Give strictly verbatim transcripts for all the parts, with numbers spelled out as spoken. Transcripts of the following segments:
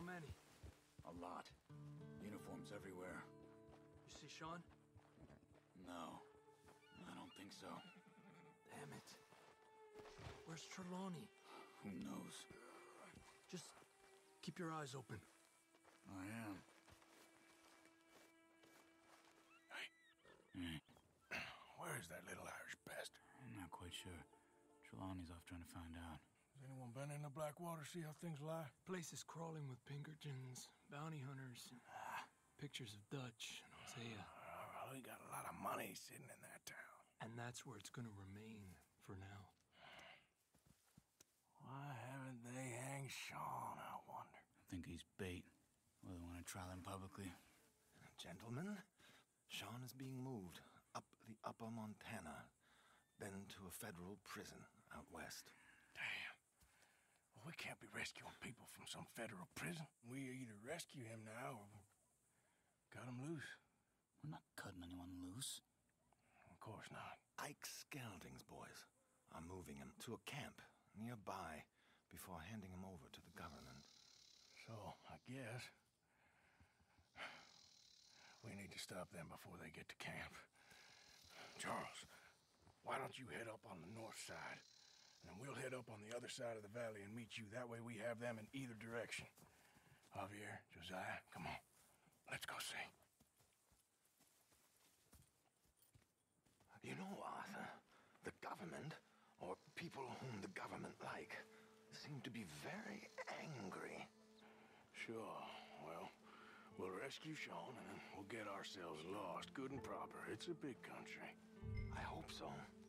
many? A lot. Uniforms everywhere. You see Sean? No. I don't think so. Damn it. Where's Trelawney? Who knows? Just keep your eyes open. I am. Hey. Where is that little Irish bastard? I'm not quite sure. Trelawney's off trying to find out. Has anyone been in the Blackwater, see how things lie? Place is crawling with Pinkertons, bounty hunters, Ah. pictures of Dutch and Hosea. Uh, we got a lot of money sitting in that town. And that's where it's gonna remain for now. Why haven't they hanged Sean, I wonder? I think he's bait. Well, they want to trial him publicly. Gentlemen, Sean is being moved up the upper Montana, then to a federal prison out west. Damn. Well, we can't be rescuing people from some federal prison. We either rescue him now or cut him loose. We're not cutting anyone loose. Of course not. Ike Skelding's boys are moving him to a camp nearby before handing him over to the government. So, I guess we need to stop them before they get to camp. Charles, why don't you head up on the north side, and then we'll head up on the other side of the valley and meet you. That way we have them in either direction. Javier, Josiah, come on. Let's go see. You know, Arthur, the government, or people whom the government like, seem to be very angry. Sure. Well, we'll rescue Sean, and then we'll get ourselves lost, good and proper. It's a big country. I hope so.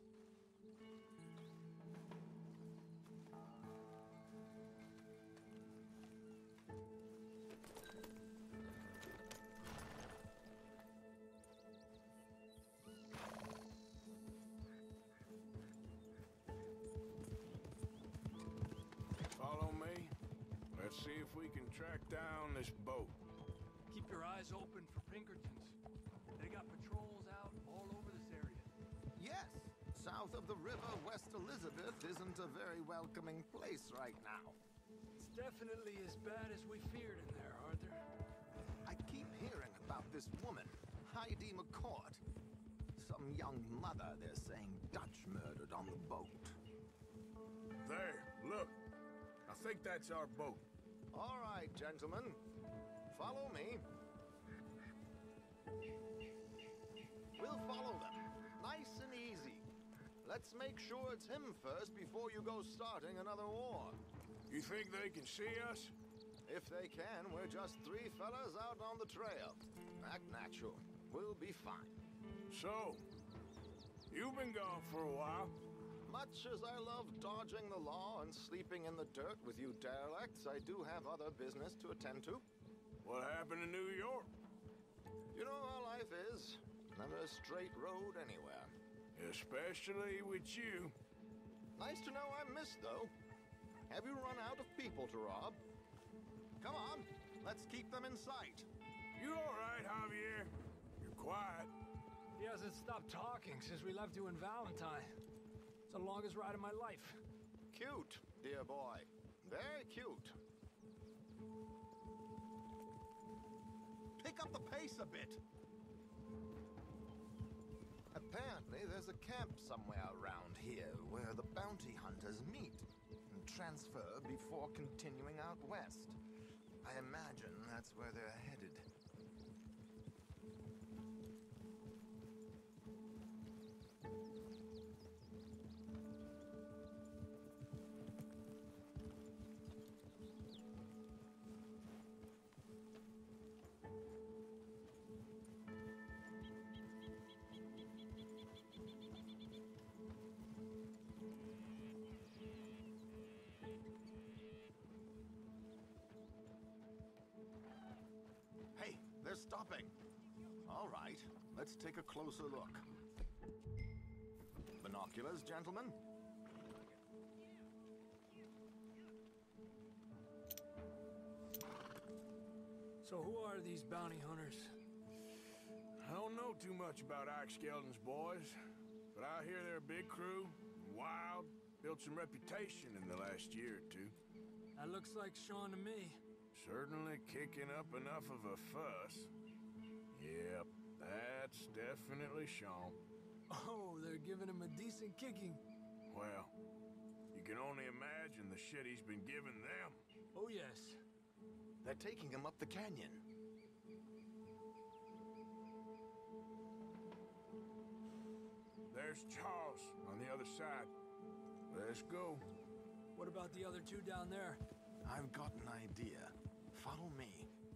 Follow me. Let's see if we can track down this boat. Keep your eyes open for Pinkertons. They got patrols out all over this area. Yes. South of the river, West Elizabeth isn't a very welcoming place right now. It's definitely as bad as we feared in there, Arthur. I keep hearing about this woman, Heidi McCourt. Some young mother, they're saying, Dutch murdered on the boat. There, look. I think that's our boat. All right, gentlemen. Follow me. We'll follow them. Nice and easy. Let's make sure it's him first before you go starting another war. You think they can see us? If they can, we're just three fellas out on the trail. Act natural. We'll be fine. So, you've been gone for a while. Much as I love dodging the law and sleeping in the dirt with you derelicts, I do have other business to attend to. What happened in New York? You know how life is. Never a straight road anywhere. Especially with you. Nice to know I'm missed, though. Have you run out of people to rob? Come on, let's keep them in sight. You all right, Javier? You're quiet. He hasn't stopped talking since we left you in Valentine. It's the longest ride of my life. Cute, dear boy. Very cute. Pick up the pace a bit. Apparently, there's a camp somewhere around here where the bounty hunters meet and transfer before continuing out west. I imagine that's where they're headed. Hey, they're stopping. All right, let's take a closer look. Binoculars, gentlemen? So who are these bounty hunters? I don't know too much about Ike Skelding's boys, but I hear they're a big crew, wild, built some reputation in the last year or two. That looks like Sean to me. Certainly kicking up enough of a fuss. Yep, that's definitely Sean. Oh, they're giving him a decent kicking. Well, you can only imagine the shit he's been giving them. Oh, yes. They're taking him up the canyon. There's Charles on the other side. Let's go. What about the other two down there? I've got an idea. Follow me.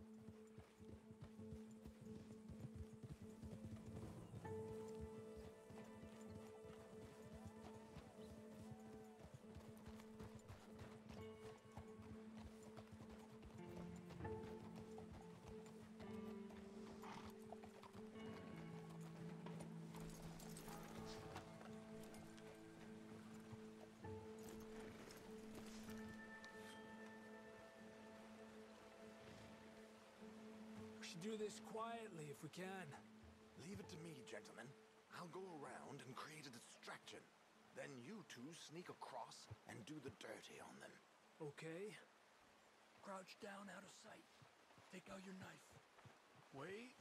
We should do this quietly if we can. Leave it to me, gentlemen. I'll go around and create a distraction. Then you two sneak across and do the dirty on them. Okay. Crouch down out of sight. Take out your knife. Wait.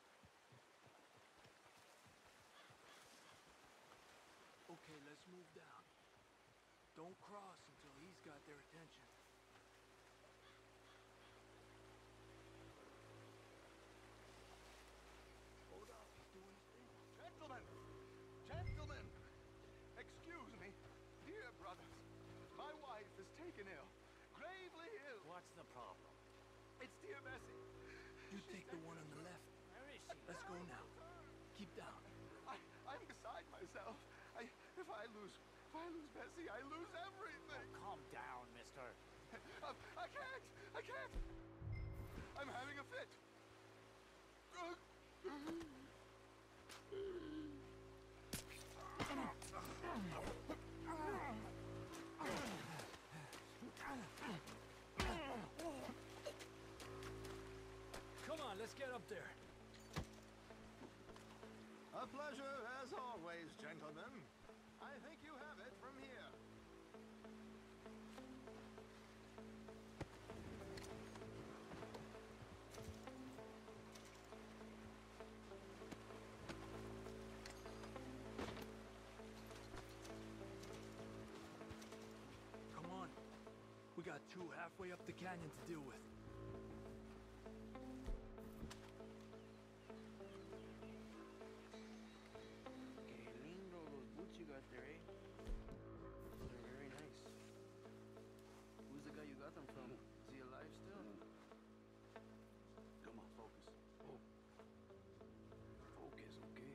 Okay, let's move down. Don't cross until he's got their attention. Hold up, he's doing his thing. Gentlemen! Gentlemen! Excuse me. Dear brothers, my wife is taken ill. Gravely ill. What's the problem? It's dear Bessie. You take the one on the left. Where is she? Let's go now. Keep down. I, I'm beside myself. I, if I lose, if I lose Bessie, I lose everything. Calm down, mister. Uh, I can't. I can't. I'm having a fit. Come on, let's get up there. A pleasure as always, gentlemen. I think you have it from here. Come on. We got two halfway up the canyon to deal with. Qué lindo los boots you got there, eh? They're very nice. Who's the guy you got them from? Is he alive still? Come on, focus. Oh. Focus, okay?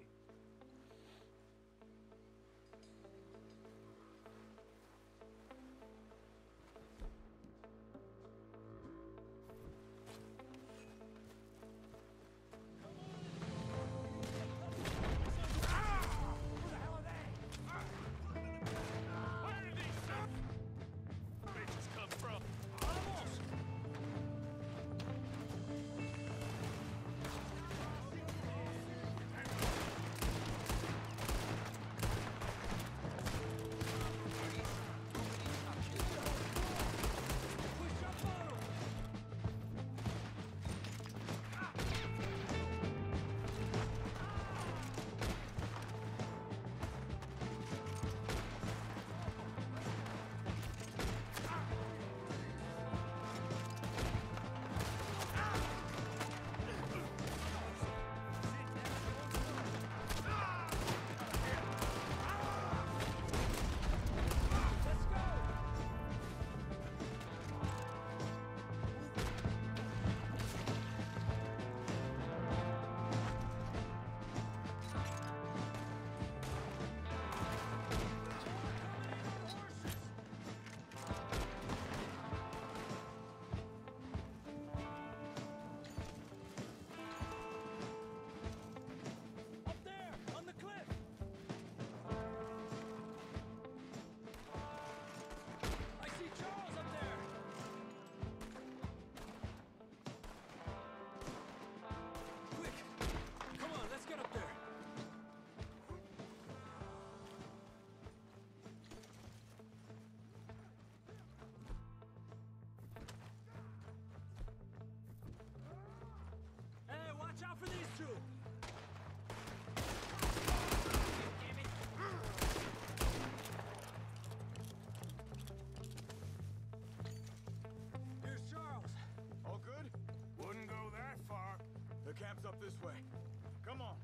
camp's up this way. Come on.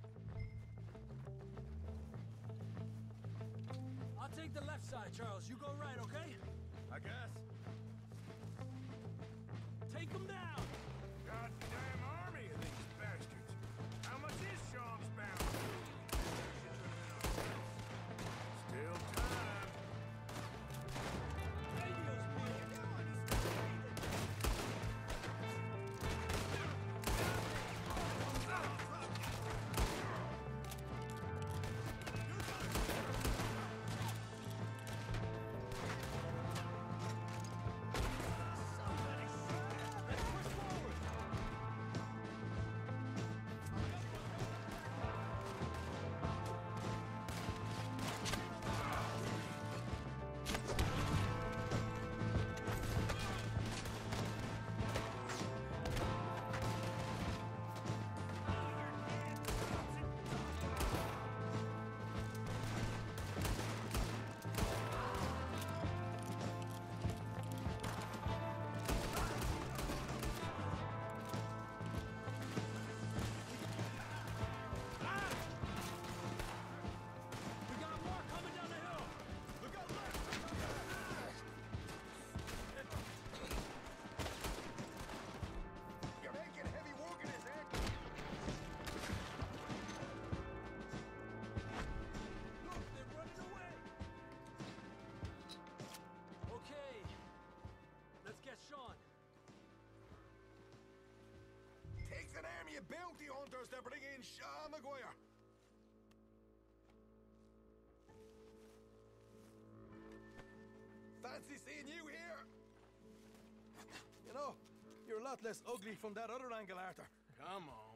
I'll take the left side, Charles. You go right, okay? I guess. Take them down! Goddamn army of these bastards. How much is Sean's bound? Still time. Radios, Takes an army of bounty hunters to bring in Sean Maguire. Fancy seeing you here. You know, you're a lot less ugly from that other angle, Arthur. Come on.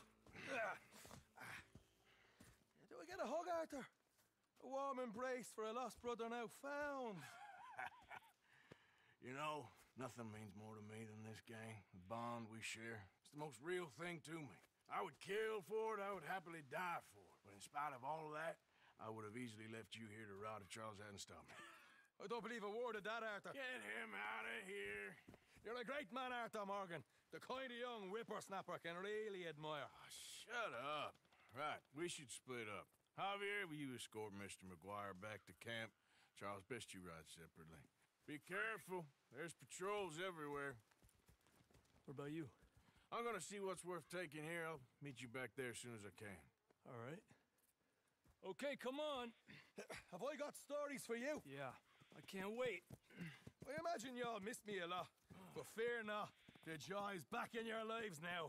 Do we get a hug, Arthur? A warm embrace for a lost brother now found. You know, nothing means more to me than this gang, the bond we share. It's the most real thing to me. I would kill for it, I would happily die for it. But in spite of all of that, I would have easily left you here to rot if Charles hadn't stopped me. I don't believe a word of that, Arthur. Get him out of here. You're a great man, Arthur Morgan. The kind of young whippersnapper can really admire. Oh, shut up. Right, we should split up. Javier, will you escort Mister McGuire back to camp? Charles, best you ride separately. Be careful. There's patrols everywhere. What about you? I'm gonna see what's worth taking here. I'll meet you back there as soon as I can. All right. Okay, come on. Have I got stories for you? Yeah, I can't wait. I imagine y'all missed me a lot, but fear not. The joy's back in your lives now.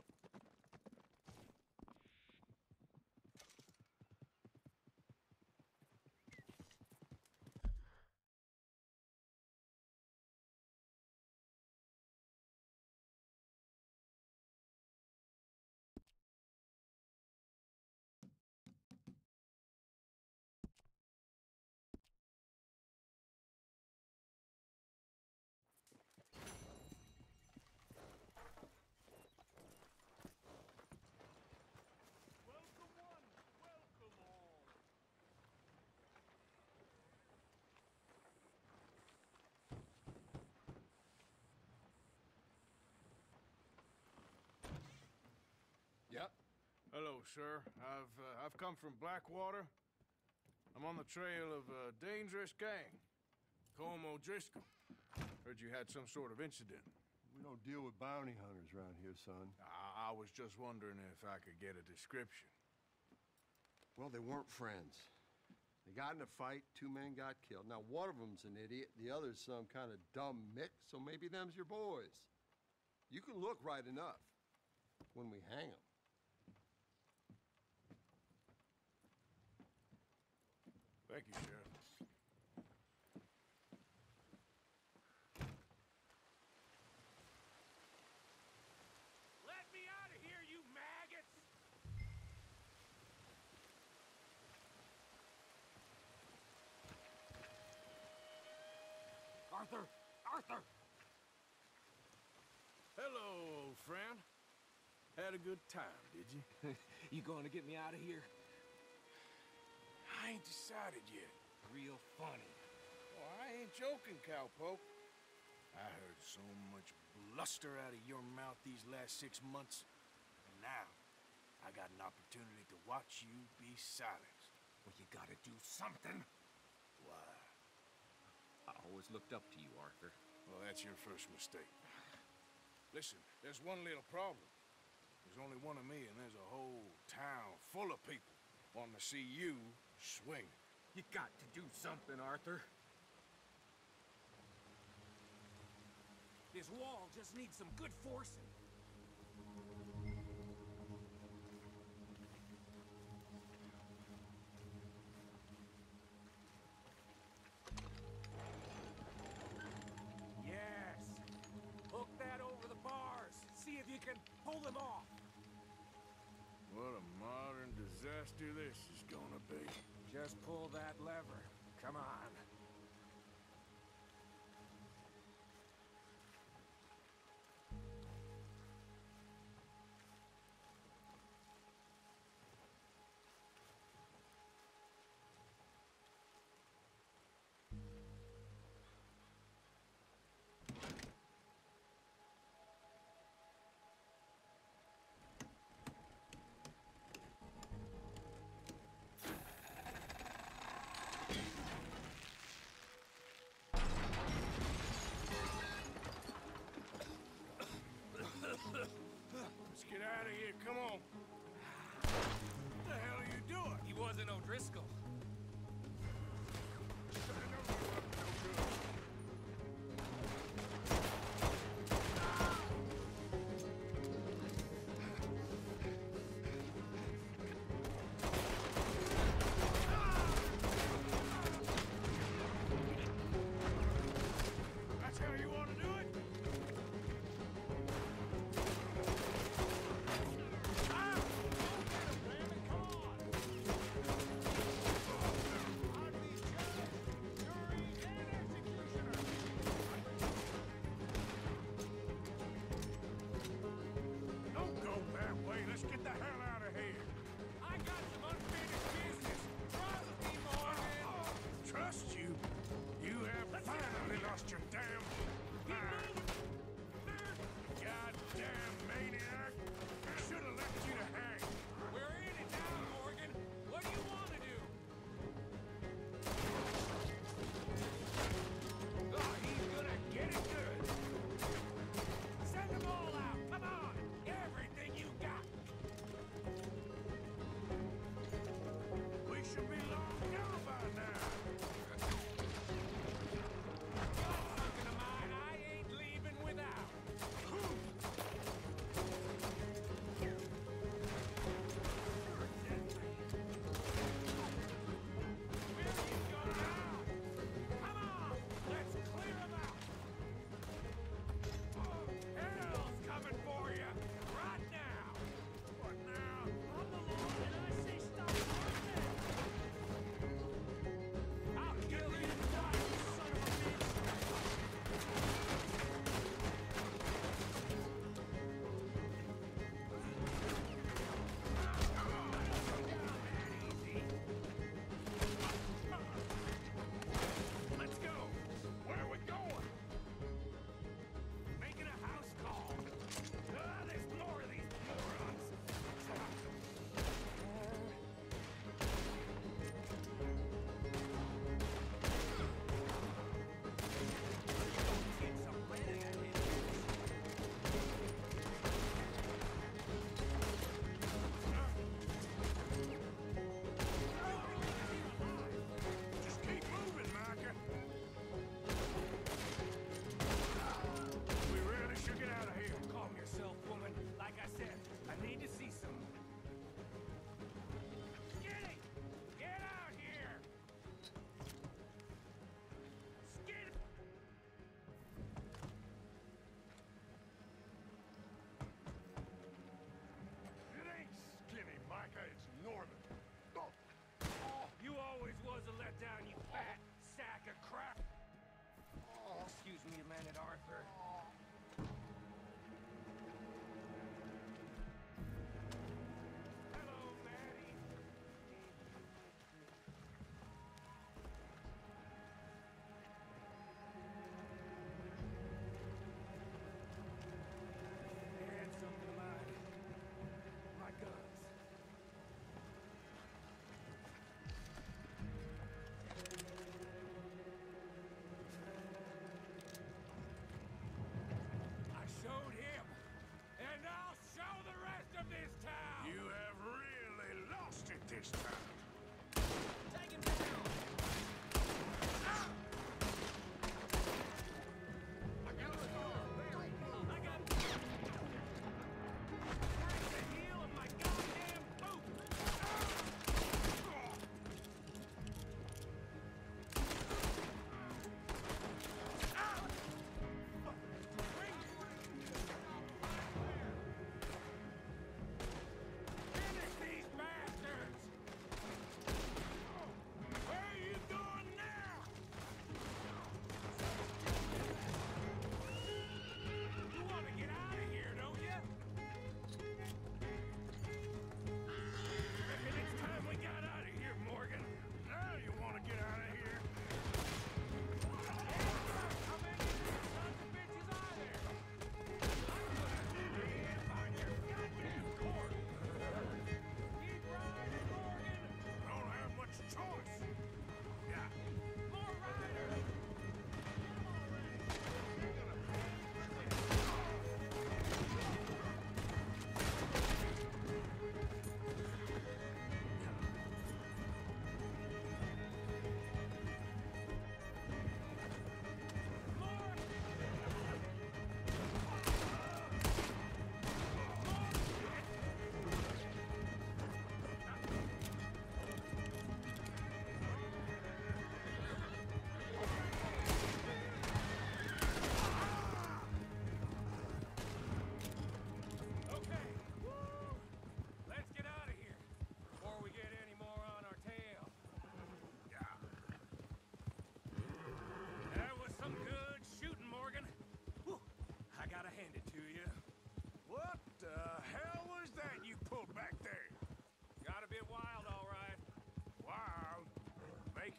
Hello, sir. I've uh, I've come from Blackwater. I'm on the trail of a dangerous gang, Colm O'Driscoll. Heard you had some sort of incident. We don't deal with bounty hunters around here, son. I, I was just wondering if I could get a description. Well, they weren't friends. They got in a fight, two men got killed. Now, one of them's an idiot, the other's some kind of dumb mick, so maybe them's your boys. You can look right enough when we hang them. Thank you, Sheriff. Let me out of here, you maggots! Arthur! Arthur! Hello, old friend. Had a good time, did you? You going to get me out of here? I ain't decided yet. Real funny. Oh, I ain't joking, cowpoke. I heard so much bluster out of your mouth these last six months. now, I got an opportunity to watch you be silenced. Well, you gotta do something. Why? I always looked up to you, Arthur. Well, that's your first mistake. Listen, there's one little problem. There's only one of me, and there's a whole town full of people wanting to see you swing. You got to do something, Arthur. This wall just needs some good forcing. Yes. Hook that over the bars. See if you can pull them off. What a modern disaster this is gonna be. Just pull that lever. Come on. Let's get out of here, come on. What the hell are you doing? He wasn't O'Driscoll. That's how you want to do it? Don't go that way. Let's get the hell out of here. I got some unfinished business. Trust me, Morgan. Trust you? You have finally lost your damn mind. Goddamn maniac. I should have left you to hang. We're in it now, Morgan. What do you want to do? Oh, he's gonna get it good. Send them all out. Come on. Everything you got. We should be long gone by now. Got something of mine.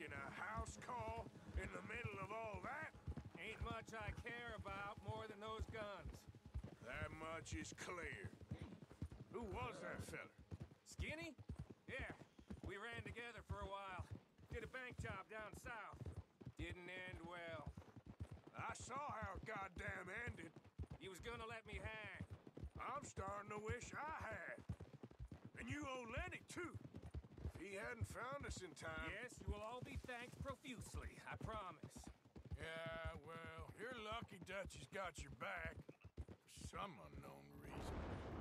making a house call in the middle of all that? Ain't much I care about more than those guns. That much is clear. Who was that fella? Skinny? Yeah, we ran together for a while. Did a bank job down south. Didn't end well. I saw how it goddamn ended. He was gonna let me hang. I'm starting to wish I had. And you owe Lenny, too. If he hadn't found us in time... Yes, you will all be thanked profusely, I promise. Yeah, well, you're lucky Dutch has got your back. For some unknown reason.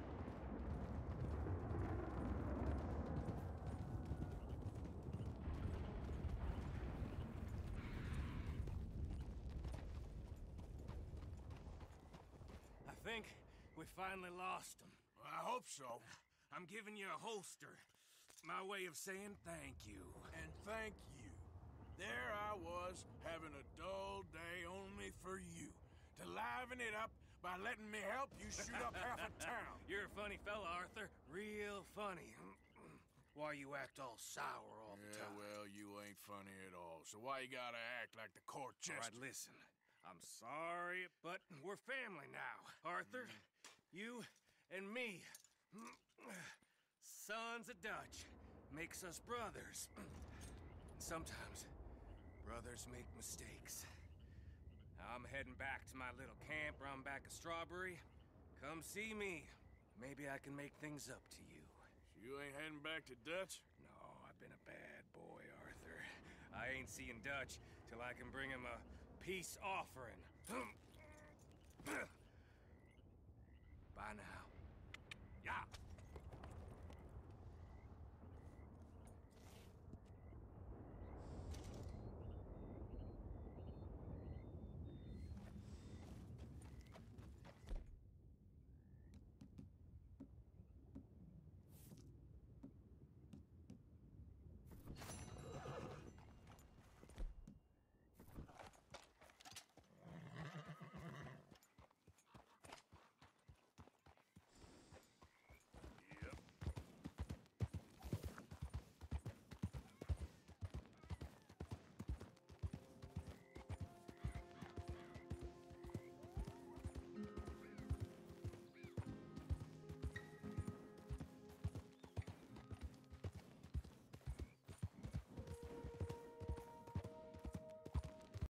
I think we finally lost him. I hope so. I'm giving you a holster. My way of saying thank you. And thank you. There I was, having a dull day only for you. To liven it up by letting me help you shoot up half a town. You're a funny fella, Arthur. Real funny. Why you act all sour all the Yeah, time? well, you ain't funny at all. So why you gotta act like the court All right, jester? listen. I'm sorry, but we're family now. Arthur, you and me. Sons of Dutch. Makes us brothers. Sometimes, brothers make mistakes. I'm heading back to my little camp around back of Strawberry. Come see me. Maybe I can make things up to you. You ain't heading back to Dutch? No, I've been a bad boy, Arthur. I ain't seeing Dutch till I can bring him a peace offering.